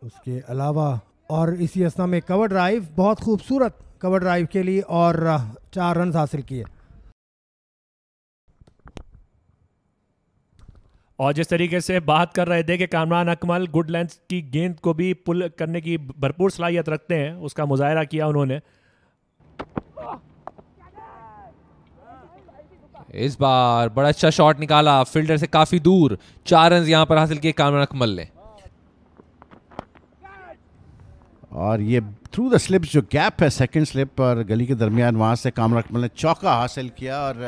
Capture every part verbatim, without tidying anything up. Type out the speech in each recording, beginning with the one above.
उसके अलावा और इसी असना में कवर ड्राइव, बहुत खूबसूरत कवर ड्राइव के लिए और चार रन हासिल किए। और जिस तरीके से बात कर रहे थे कि कामरान अकमल गुड लेंथ की गेंद को भी पुल करने की भरपूर सलाहियत रखते हैं, उसका मुजाहरा किया उन्होंने। इस बार बड़ा अच्छा शॉट निकाला फील्डर से काफी दूर, चार रन यहां पर हासिल किए कामरान अकमल ने। और ये थ्रू द स्लिप जो गैप है सेकंड स्लिप और गली के दरमियान, वहां से कामरान अकमल ने चौका हासिल किया और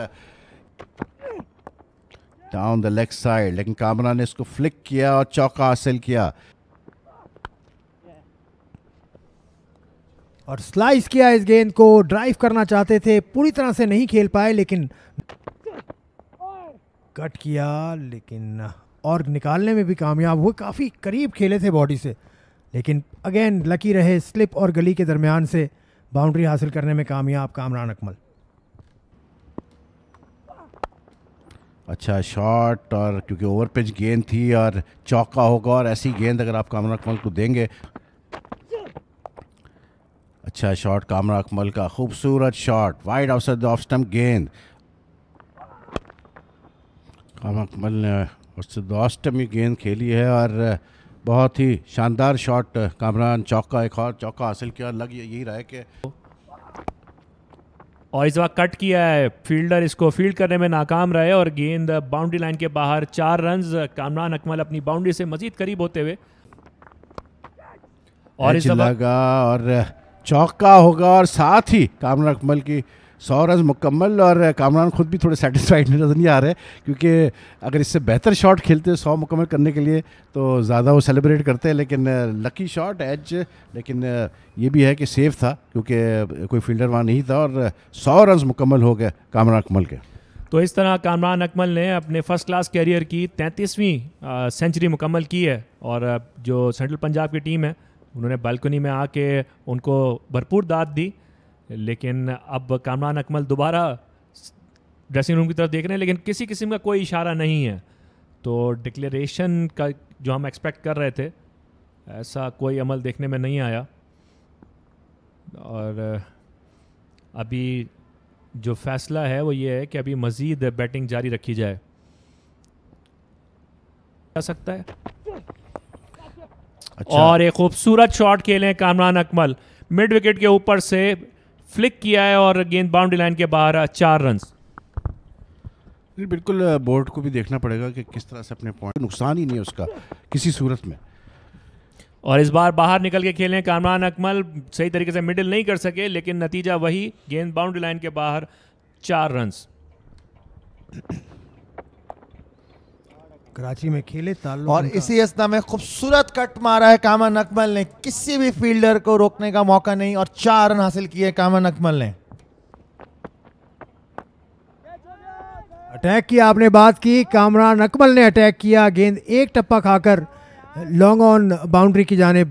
डाउन द लेग साइड, लेकिन कामरान ने इसको फ्लिक किया और चौका हासिल किया और स्लाइस किया इस गेंद को। ड्राइव करना चाहते थे, पूरी तरह से नहीं खेल पाए, लेकिन कट किया, लेकिन और निकालने में भी कामयाब हुए। काफ़ी करीब खेले थे बॉडी से, लेकिन अगेन लकी रहे, स्लिप और गली के दरमियान से बाउंड्री हासिल करने में कामयाब कामरान अकमल। अच्छा शॉट, और क्योंकि ओवर पिच गेंद थी और चौका होगा, और ऐसी गेंद अगर आप कामरान अकमल को देंगे। अच्छा शॉट कामरान अकमल का, खूबसूरत shot, wide outside the off stump गेंद। कामरान अकमल ने उससे दो स्टंप में गेंद खेली है और बहुत ही शानदार शॉट कामरान, चौका, एक और चौका हासिल किया। लग यही रहा है कि और इस बार कट किया है, फील्डर इसको फील्ड करने में नाकाम रहे और गेंद बाउंड्री लाइन के बाहर। चार रन्स, कामरान अकमल अपनी बाउंड्री से मजीद करीब होते हुए। और इस लगा और चौका होगा और साथ ही कामरान अकमल की सौ रन मुकम्मल। और कामरान खुद भी थोड़े सेटिस्फाइड नजर नहीं आ रहे, क्योंकि अगर इससे बेहतर शॉट खेलते सौ मुकम्मल करने के लिए तो ज़्यादा वो सेलिब्रेट करते हैं। लेकिन लकी शॉट एज, लेकिन ये भी है कि सेफ था क्योंकि कोई फील्डर वहाँ नहीं था और सौ रन मुकम्मल हो गए कामरान अकमल के। तो इस तरह कामरान अकमल ने अपने फर्स्ट क्लास कैरियर की तैंतीसवीं सेंचुरी मुकम्मल की है। और जो सेंट्रल पंजाब की टीम है, उन्होंने बालकनी में आके उनको भरपूर दाद दी, लेकिन अब कामरान अकमल दोबारा ड्रेसिंग रूम की तरफ देख रहे हैं, लेकिन किसी किस्म का कोई इशारा नहीं है। तो डिक्लेरेशन का जो हम एक्सपेक्ट कर रहे थे, ऐसा कोई अमल देखने में नहीं आया। और अभी जो फैसला है वो ये है कि अभी मज़ीद बैटिंग जारी रखी जाए। जा सकता है। अच्छा। और एक खूबसूरत शॉट खेले कामरान अकमल, मिड विकेट के ऊपर से फ्लिक किया है और गेंद बाउंड्री लाइन के बाहर, चार रन। बिल्कुल बोर्ड को भी देखना पड़ेगा कि किस तरह से अपने पॉइंट, नुकसान ही नहीं है उसका किसी सूरत में। और इस बार बाहर निकल के खेलें कामरान अकमल, सही तरीके से मिडिल नहीं कर सके, लेकिन नतीजा वही, गेंद बाउंड्री लाइन के बाहर, चार रन। कराची में खेले ताल्लुक। और इसी असना में खूबसूरत कट मारा है कामरान अकमल ने, किसी भी फील्डर को रोकने का मौका नहीं और चार रन हासिल किए कामरान अकमल ने। अटैक किया, आपने बात की, कामरान अकमल ने अटैक किया, गेंद एक टप्पा खाकर लॉन्ग ऑन बाउंड्री की जानिब।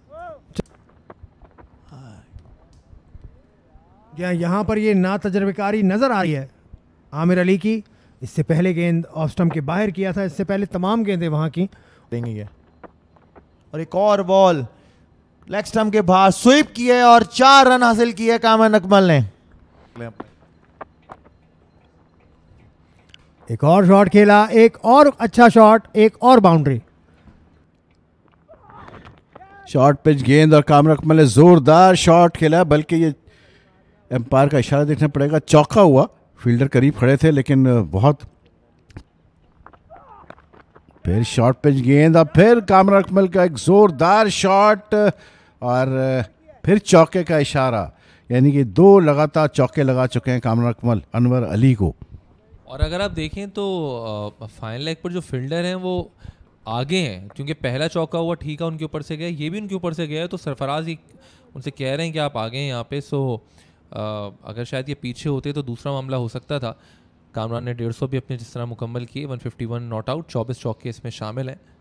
यहाँ पर ये ना तजर्बेकारी नजर आ रही है आमिर अली की। इससे पहले गेंद ऑफ स्टंप के बाहर किया था, इससे पहले तमाम गेंदें वहां की देंगे। और एक और बॉल लेग स्टंप के बाहर स्वीप किए और चार रन हासिल किए कामरान अकमल ने। एक और शॉट खेला, एक और अच्छा शॉट, एक और बाउंड्री। शॉर्ट पिच गेंद और कामरान अकमल ने जोरदार शॉट खेला, बल्कि ये एम्पायर का इशारा देखना पड़ेगा, चौका हुआ, फील्डर करीब खड़े थे, लेकिन बहुत। फिर शॉर्ट पिच गेंद और फिर कामरान अकमल का एक जोरदार शॉट और फिर चौके का इशारा, यानी कि दो लगातार चौके लगा चुके हैं कामरान अकमल अनवर अली को। और अगर आप देखें तो फाइनल लेग पर जो फील्डर हैं वो आगे हैं, क्योंकि पहला चौका हुआ ठीक है उनके ऊपर से गया, ये भी उनके ऊपर से गया है, तो सरफराज ही उनसे कह रहे हैं कि आप आगे हैं यहाँ पे। सो आ, अगर शायद ये पीछे होते तो दूसरा मामला हो सकता था। कामरान ने डेढ़ सौ भी अपने जिस तरह मुकम्मल किए, one fifty one not out, चौबीस चौके इसमें शामिल हैं।